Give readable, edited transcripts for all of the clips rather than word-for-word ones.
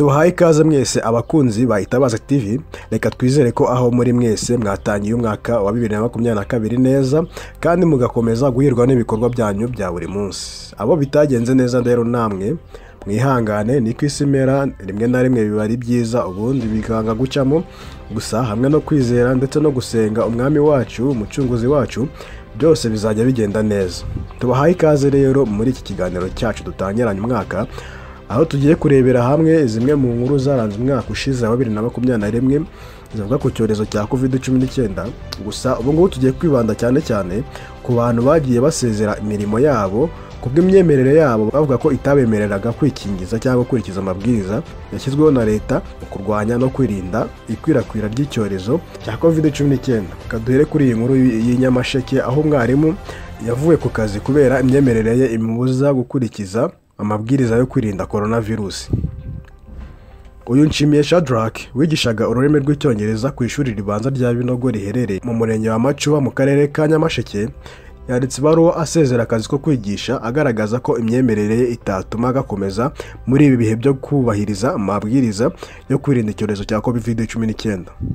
Tubahaye ikaze mwese abakunzi ba Itabaza TV, reka twizere ko aho muri mwese mwatangiye umwaka wa 2022 neza kandi mugakomeza guhirwa n'ibikorwa byanyu bya buri munsi. Abo bitagenze neza rero namwe mwihangane, ni kwisimera rimwe na rimwe biba ari byiza ubundi bikanga gucamo, gusa hamwe no kwizera ndetse no gusenga umwami wacu umucunguzi wacu byose bizajya bigenda neza. Tubahaye ikaze rero muri iki kiganiro cyacu dutangiranye umwaka, aho tugiye kurebera hamwe zimwe mu nkuru zaranze umwaka ushize wa 2021 zivuga ku cyorezo cya COVID-19. Gusa ubu ngubu tugiye kwibanda cyane ku bantu bagiye basezera imirimo yabo kubw'imyemerere yabo, bavuga ko itabemereraga kwikingiza cyangwa gukurikiza amabwiriza yashyizweho na leta mu kurwanya no kwirinda ikwirakwira ry'icyorezo cya COVID-19. Kaduhere kuri iyi nkuru y'Inyamasheke, aho umwarimu yavuye ku kazi kubera imyemerere ye imubuza gukurikiza amabwiriza yo kwirinda coronavirus. Uyu Nshimiye Shadrack wigishaga ururimi rw'icyongereza ku ishuri ribanza rya Binogo riherereye mu murenge wa Macuba mu karere ka Nyamasheke, yanditse ibaruwa asezera akazi ko kwigisha agaragaza ko imyemerere ye itatuma agakomeza muri ibi bihe byo kubahiriza amabwiriza yo kwirinda icyorezo cya COVID-19.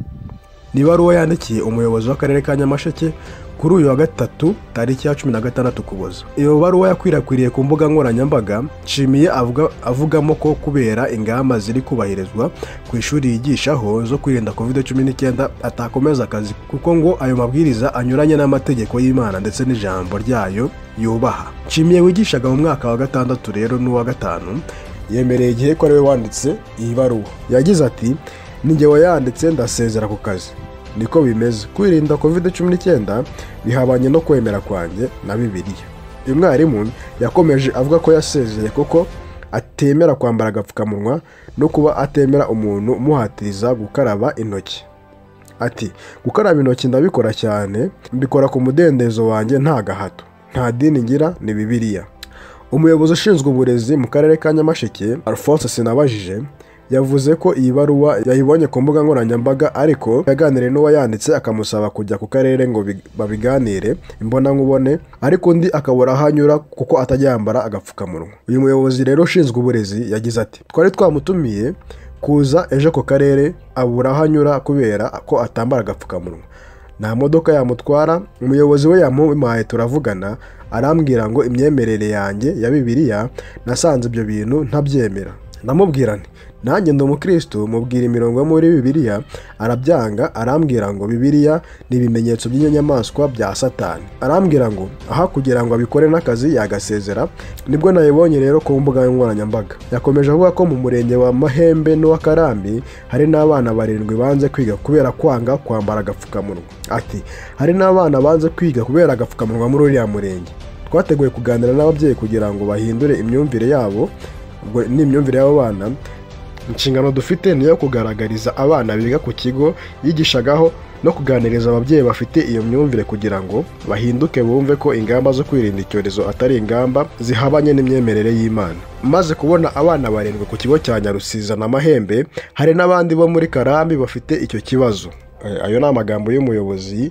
Ni ibaruwa yandikiye umuyobozi w'akarere ka Nyamasheke kuri uyu wa gatatu tariki ya 16 Ukuboza. Iyo baruwa yakwirakwiriye ku mbuga nkoranyambaga. Nshimiye avugamo ko kubera ingamba ziri kubahirizwa ku ishuri yigishaho zo kwirinda COVID-19 atakomeza akazi, kuko ngo ayo mabwiriza anyuranye n'amategeko y'Imana ndetse n'ijambo ryayo yubaha. Nshimiye wigishaga mu mwaka wa 6 rero n'uwa 5 yemereye igihe ko ariwe wanditse iyi baruwa. Yagize ati, "Ninjye wayanditse ndasezera ku kazi. Niko bimeze. Kwirinda COVID-19 bihabanye no kwemera kwanjye na Bibiliya." Uyu mwarimu yakomeje avuga ko yasezeye kuko atemera kwambara agapfukamunwa no kuba atemera umuntu umuhatiriza gukaraba intoki. Ati, "Gukaraba intoki ndabikora cyane, mbikora ku mudendezo wanjye nta gahato. Nta dini ngira, ni Bibiliya." Umuyobozi ushinzwe uburezi mu karere ka Nyamasheke, Alphonse Sinabajije, yavuze ko iyi baruwa yayibonye ku mbuga nkoranyambaga, ariko yaganiriye n'uwayanditse akamusaba kujya ku karere ngo babiganire imbonankubone, ariko undi akabura aho anyura kuko atajya yambara agapfukamunwa. Uyu muyobozi rero ushinzwe uburezi yagize ati, "Twari twamutumiye kuza ejo ku karere, abura aho anyura kubera ko atambara agapfukamunwa. Nta modoka yamutwara. Umuyobozi we yamuhaye turavugana, arambwira ngo imyemerere yanjye ya Bibiliya nasanze ibyo bintu ntabyemera. Ndamubwira nti nanjye ndi umukristo, mubwira imirongo yo muri Bibiliya, arabyanga. Arambwira ngo Bibiliya ni ibimenyetso by'inyamaswa bya Satani. Arambwira ngo aha kugira ngo abikore n'akazi yagasezera." Nibwo nayibonye rero ku mbuga nkoranyambaga. Yakomeje avuga ko mu murenge wa Mahembe n'uwa Karambi hari n'abana 7 banze kwiga kubera kwanga kwambara agapfukamunwa. Ati, "Hari n'abana banze kwiga kubera agapfukamunwa muri uriya murenge. Twateguye kuganira n'ababyeyi kugira ngo bahindure imyumvire yabo." Ubwo ni imyumvire y'abo bana. Inshingano dufite niyo kugaragariza abana biga ku kigo yigishagaho no kuganiriza ababyeyi bafite iyo myumvire kugira ngo bahinduke, bumve ko ingamba zo kwirinda icyorezo atari ingamba zihabanye n'imyemerere y'Imana. Maze kubona abana 7 ku kigo cya Nyarusiza na Mahembe, hari n'abandi bo muri Karambi bafite icyo kibazo. Ayo ni amagambo y'umuyobozi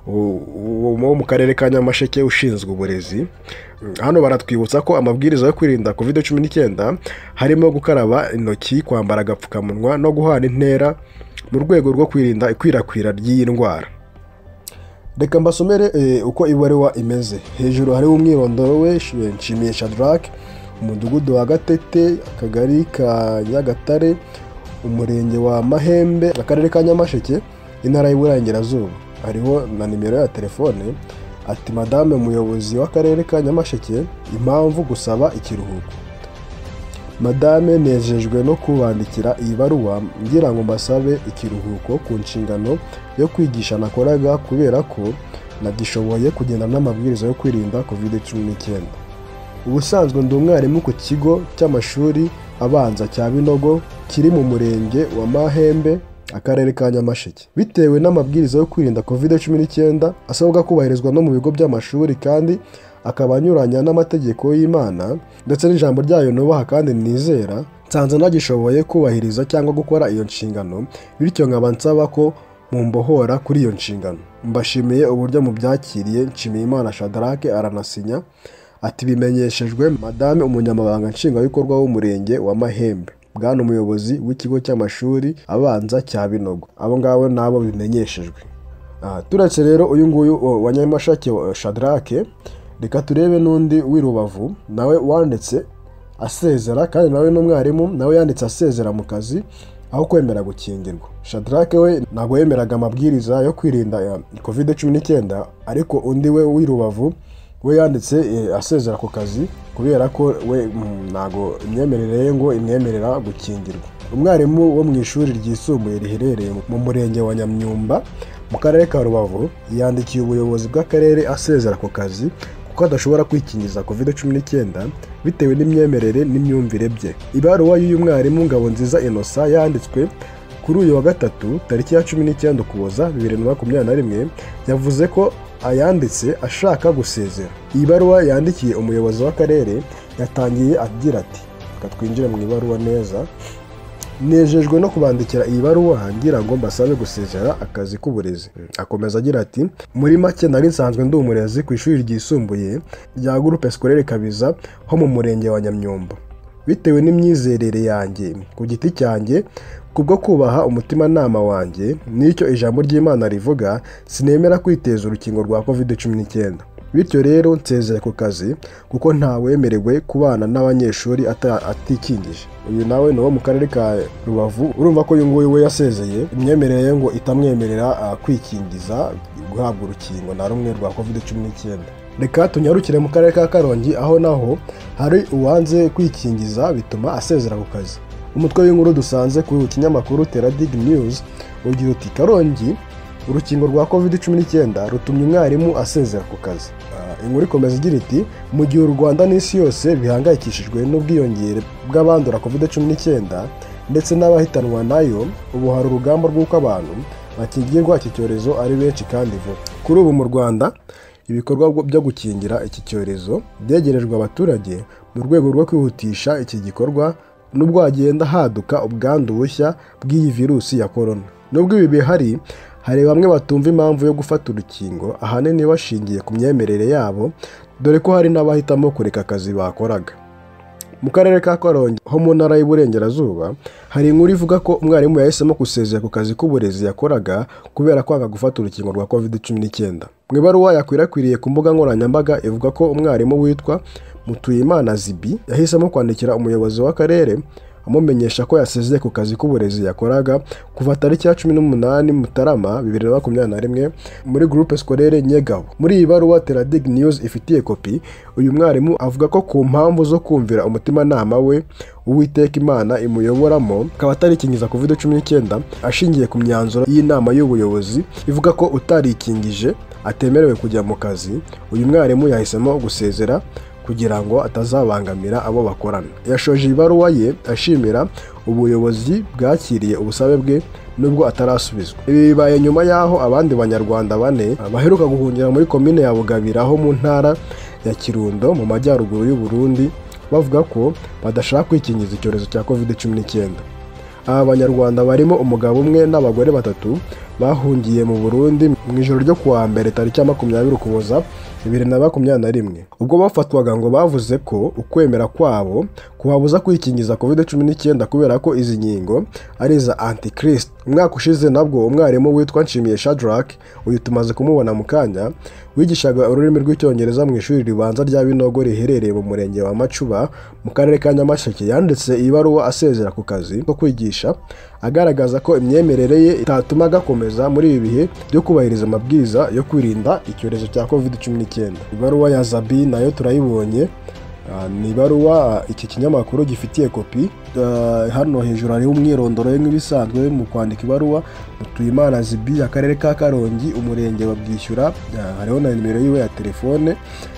wo mu karere ka Nyamasheke ushinzwe uburezi. Hano baratwibutsa ko amabwiriza yo kwirinda COVID-19 harimo gukaraba intoki, kwambara agapfukamunwa no guhana intera mu rwego rwo kwirinda ikwirakwira ry'iyi ndwara. Reka mbasomere uko ibaruwa imeze. Hejuru hari umwirondoro we, Nshimiye Shadrack, umudugudu wa Gatete, akagari ka Nyagatare, umurenge wa Mahembe, akarere ka Nyamasheke, intara y'Iburengerazuba. Hariho na nimero ya telefone. Ati, "Madame umuyobozi w'akarere ka Nyamasheke, impamvu gusaba ikiruhuko. Madame nejejwe no kubandikira iyi baruwa ngira ngo mbasabe ikiruhuko ku nshingano yo kwigisha nakoraga kubera ko nagishoboye kugenda n'amabwiriza yo kwirinda COVID-19. Ubusanzwe ndi umwarimu ku kigo cy'amashuri abanza cya Binogo kiri mu murenge wa Mahembe, akarere ka Nyamasheke. Bitewe n'amabwiriza yo kwirinda COVID-19 asabwa kubahirizwa no mu bigo by'amashuri kandi akaba anyuranya n'amategeko y'Imana ndetse n'ijambo ryayo nubaha kandi nizera, nsanze nagishoboye kubahiriza cyangwa gukora iyo nshingano, bityo nkaba nsaba ko mumbohora kuri iyo nshingano. Mbashimiye uburyo mubyakiriye. Nshimiye Imana Shadrack." Aranasinya ati, "Bimenyeshejwe Madame umunyamabanga nshingwabikorwa w'umurenge wa Mahembe." bwana umuyobozi w'ikigo cy'amashuri abanza cya Binogo. Abo ngabo nabo bimenyeshejwe. Turetse rero uyu nguyu wa Nyamasheke Shadrake, reka turebe n'undi w'i Rubavu nawe wanditse asezera, kandi nawe n'umwarimu nawe yanditse asezera mu kazi aho kwemera gukingirwa. Shadrake we ntabwo yemeraga amabwiriza yo kwirinda COVID-19, ariko undi we w'i Rubavu we yanditse asezera ku kazi kubera ko we ntabwo imyemerere ye ngo imwemerera gukingirwa. Umwarimu wo mu ishuri ryisumbuye riherereye mu murenge wa Nyamyumba mu karere ka Rubavu yandikiye ubuyobozi bw'akarere asezera ku kazi kuko adashobora kwikingiza COVID-19 bitewe n'imyemerere n'imyumvire bye. Ibaruwa y'uyu mwarimu Ngabonziza Innocent yanditswe kuri uyu wa gatatu tariki ya 19 Ukuboza 2021 yavuze ko ayanditse ashaka gusezera. Iyi baruwa yandikiye umuyobozi w'akarere yatangiye agira ati, reka twinjire mu ibaruwa neza. Nejejwe no kubandikira iyi baruwa ngira ngo mbasabe gusezera akazi k'uburezi. Akomeza agira ati, muri make nari nsanzwe ndi umurezi ku ishuri ryisumbuye rya Groupe Scolaire Kabiza ho mu murenge wa Nyamyumba. Bitewe n'imyizerere yanjye ku giti cyanjye, kubwo kubaha umutimanama wanjye n'icyo ijambo ry'Imana rivuga, sinemera kwiteza urukingo rwa COVID-19. Bityo rero nsezeye ku kazi kuko ntawemerewe kubana n'abanyeshuri atikingije. Uyu nawe ni wo mu karere ka Rubavu. Urumva ko uyu nguyu we yasezeye imyemerere ye ngo itamwemerera kwikingiza guhabwa urukingo na rumwe rwa COVID-19. Reka tunyarukire mu karere ka Karongi, aho naho hari uwanze kwikingiza bituma asezera ku kazi. Umutwe w'inkuru dusanze ku kinyamakuru Teradig News ugira uti, Karongi urukingo rwa COVID-19 rutumye umwarimu asezera ku kazi. Inkuru ikomeza igira iti, mu gihe u Rwanda n'isi yose bihangayikishijwe n'ubwiyongere bw'abandura COVID-19 ndetse n'abahitanwa nayo, ubu hari urugamba rw'uko abantu bakingirwa iki cyorezo ari benshi kandi vuba. Kuri ubu mu Rwanda ibikorwa byo gukingira iki cyorezo byegerejwe abaturage mu rwego rwo kwihutisha iki gikorwa, nubwo hagenda haduka ubwandu bushya bw'iyi virusi ya corona. Nubwo ibi bihari, hari bamwe batumva impamvu yo gufata urukingo, ahanini bashingiye ku myemerere yabo, dore ko hari n'abahitamo kureka akazi bakoraga. Mu karere ka Karongi ho mu ntara y'Iburengerazuba hari inkuru ivuga ko umwarimu yahisemo gusezera ku kazi k'uburezi yakoraga kubera kwanga gufata urukingo rwa COVID-19. Mu ibaruwa yakwirakwiriye ku mbuga nkoranyambaga ivuga ko umwarimu witwa Mutuyimana Zibi yahisemo kwandikira umuyobozi w'akarere amumenyesha ko yasezeye ku kazi k'uburezi yakoraga kuva tariki ya 18 Mutarama 2021 muri Groupe Scolaire Nyegabo. Muri iyi baruwa Teradig News ifitiye kopi, uyu mwarimu avuga ko ku mpamvu zo kumvira umutimanama we Uwiteka Imana imuyoboramo akaba atarikingiza COVID-19 ashingiye ku myanzuro y'inama y'ubuyobozi ivuga ko utarikingije atemerewe kujya mu kazi. Uyu mwarimu yahisemo gusezera kugira ngo atazabangamira abo bakorana. Yashoje ibaruwa ye ashimira ubuyobozi bwakiriye ubusabe bwe nubwo atarasubizwa. Ibi bibaye nyuma y'aho abandi banyarwanda 4 baheruka guhungira muri komine ya Bugabira ho mu ntara ya Kirundo mu majyaruguru y'u Burundi bavuga ko badashaka kwikingiza icyorezo cya COVID-19. Aba banyarwanda barimo umugabo umwe n'abagore 3 bahungiye mu Burundi mu ijoro ryo kuwa mbere tariki ya 20 Ukuboza 2021. Ubwo bafatwaga ngo bavuze ko ukwemera kwabo kubabuza kwikingiza COVID-19 kubera ko izi nkingo ari za Antichrist. Umwaka ushize nabwo umwarimu witwa Nshimiye Shadrack, uyu tumaze kumubona mu kanya, wigishaga ururimi rw'icyongereza mu ishuri ribanza rya Binogo riherereye mu murenge wa Macuba mu karere ka Nyamasheke, yanditse ibaruwa asezera ku kazi ko kwigisha agaragaza ko imyemerere ye itatuma gakomeza muri ibi bihe byo kubahiriza amabwiriza yo kwirinda icyorezo cya COVID-19. Ibaruwa ya Zabi nayo turayibonye, ni ibaruwa iki kinyamakuru gifitiye kopi. Hano hejuru hariho umwirondoro nk'ibisanzwe mu kwandika ibaruwa. Mutuyimana Zibi, akarere ka Karongi, umurenge wa Bwishyura, hariho na nimero yiwe ya telefone.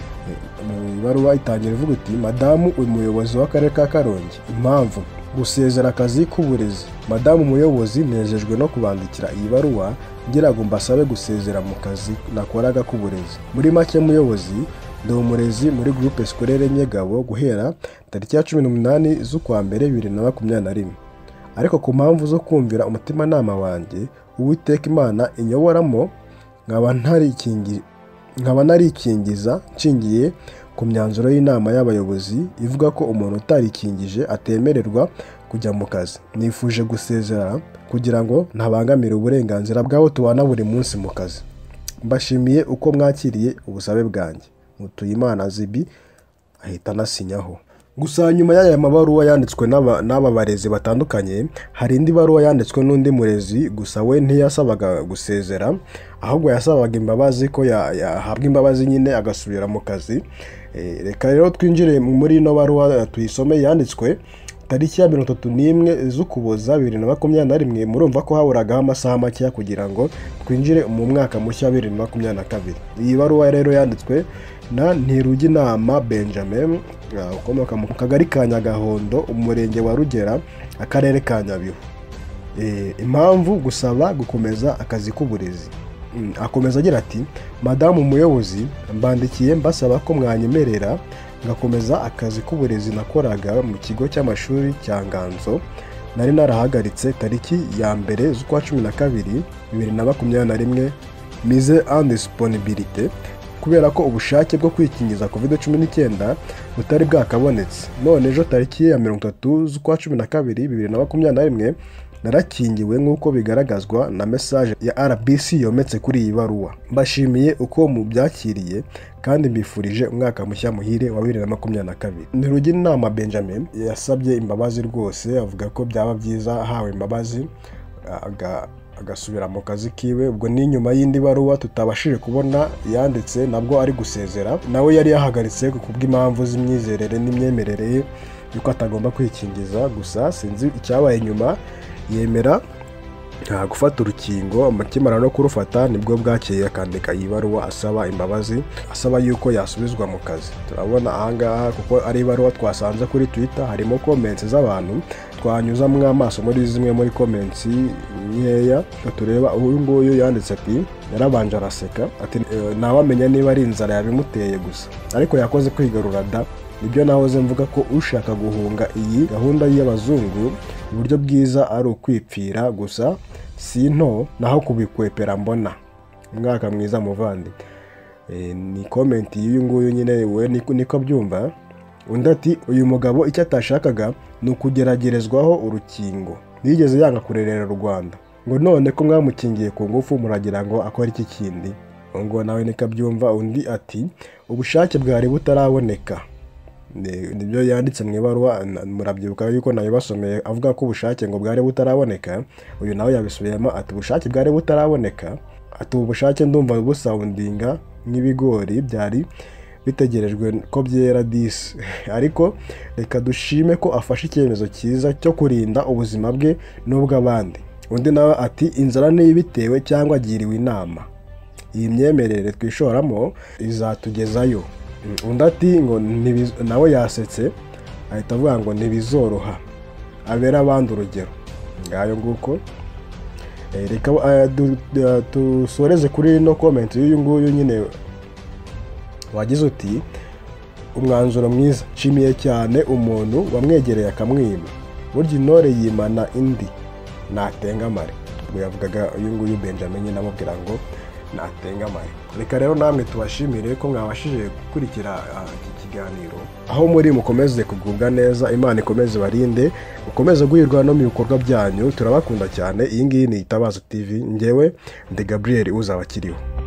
Ibaruwa itangira ivuga iti, Madamu umuyobozi w'akarere ka Karongi, impamvu gusezera akazi k'uburezi. Madamu umuyobozi, nejejwe no kubandikira iyi baruwa ngira ngo mbasabe gusezera mu kazi nakoraga k'uburezi. Muri make muyobozi, ndi umurezi muri Groupe Scolaire Nyegabo guhera tariki ya 18 z'ukwa mbere 2021. Ariko ku mpamvu zo kumvira umutimanama wanjye Uwiteka Imana inyoboramo, nkaba narikingiza nshingiye ku myanzuro y'inama y'abayobozi ivuga ko umuntu utarikingije atemererwa kujya mu kazi. Nifuje gusezera kugira ngo ntabangamire uburenganzira bw'abo tubana buri munsi mu kazi. Mbashimiye uko mwakiriye ubusabe bwanjye. Mutuyimana Zibi ahita anasinyaho. Gusa nyuma y'aya mabaruwa yanditswe n'aba barezi batandukanye, hari indi baruwa yanditswe n'undi murezi, gusa we ntiyasabaga gusezera, ahubwo yasabaga imbabazi ko yahabwa imbabazi nyine agasubira mu kazi. Reka rero twinjire muri ino baruwa tuyisome. Yanditswe tariki ya 31 z'Ukuboza 2021. Murumva ko haburaga amasaha make kugira ngo twinjire mu mwaka mushya 2022. Iyi baruwa rero yanditswe na Ntiruginama Benjamin, ukomoka mu kagari ka Nyagahondo, umurenge wa Rugera, akarere ka Nyabihu. Impamvu gusaba gukomeza akazi k'uburezi. Akomeza agira ati, Madamu Umuyobozi, mbandikiye mbasaba ko mwanyemerera ngakomeza akazi k'uburezi nakoraga mu kigo cy'amashuri cya Nganzo. Nari narahagaritse tariki ya 1 z'ukwa 12 2021 mise en disponibilité kubera ko ubushake bwo kwikingiza COVID-19 butari bwakabonetse. None ejo tariki ya 30 z'ukwa 12 2021 narakingiwe nk'uko bigaragazwa na message ya RBC yometse kuri iyi baruwa. Mbashimiye uko mubyakiriye kandi mbifurije umwaka mushya muhire wa 2022. Ntiruginama Benjamin yasabye imbabazi rwose, avuga ko byaba byiza hawe imbabazi agasubira mu kazi kiwe. Ubwo ni nyuma y'indi baruwa tutabashije kubona yanditse nabwo ari gusezera. Nawe yari yahagaritse kubw'impamvu z'imyizerere n'imyemerere ye yuko atagomba kwikingiza. Gusa sinzi icyabaye nyuma, yemera gufata urukingo. Amakimara no kurufata nibwo bwakeye akandika iyi baruwa asaba imbabazi, asaba yuko yasubizwa mu kazi. Turabona ahangaha kuko ari ibaruwa twasanze kuri Twitter, harimo comments z'abantu twanyuzamo amaso muri zimwe muri comments nkeya. Tureba uyu nguyu yanditse ati, yarabanje araseka ati ntawamenya niba ari inzara yabimuteye gusa, ariko yakoze kwigarura da. Nibyo nahoze mvuga ko ushaka guhunga iyi gahunda y'abazungu uburyo bwiza ari ukwipfira gusa, sinto naho kubikwepera mbona. Umwaka mwiza muvandi. Ni comment y'uyu nguyu nyine, we niko byumva. Undi ati, uyu mugabo icyo atashakaga ni ukugeragerezwaho urukingo, nigeze yanga kurerera u Rwanda, ngo none ko mwamukingiye ku ngufu muragira ngo akora iki kindi. Ngo nawe niko byumva. Undi ati, ubushake bwari butaraboneka. Nibyo yanditse mu ibaruwa, murabyibuka yuko nabibasomeye avuga ko ubushake ngo bwari butaraboneka. Uyu nawe yabisubiyemo ati, ubushake bwari butaraboneka. Ati, ubushake ndumva busawundinga nk'ibigori byari bitegerejwe ko byera disi. Ariko reka dushime ko afashe icyemezo cyiza cyo kurinda ubuzima bwe n'ubw'abandi. Undi nawe ati, inzara n'ibitewe cyangwa agiriwe inama. Iyi myemerere twishoramo izatugezayo. Undi ati, ngo nawe yasetse ahita avuga ngo ntibizoroha, abera abandi urugero. Ngayo nguko. Reka dusoreze kuri no comment y'uyu nguyu nyine wagize uti, umwanzuro mwiza, nshimiye cyane umuntu wamwegereye akamwima, burya intore yimana indi natengamare. Ubwo yavugaga uyu nguyu Benjamin nyine amubwira ngo natengamare. Reka rero namwe tubashimire ko mwabashije gukurikira iki kiganiro. Aho muri mukomeze kugubwa neza, Imana ikomeze barinde, mukomeze guhirwa no mu bikorwa byanyu. Turabakunda cyane. Iyi ngiyi ni Itabaza TV, njyewe ndi Gabriel uzabakiriho.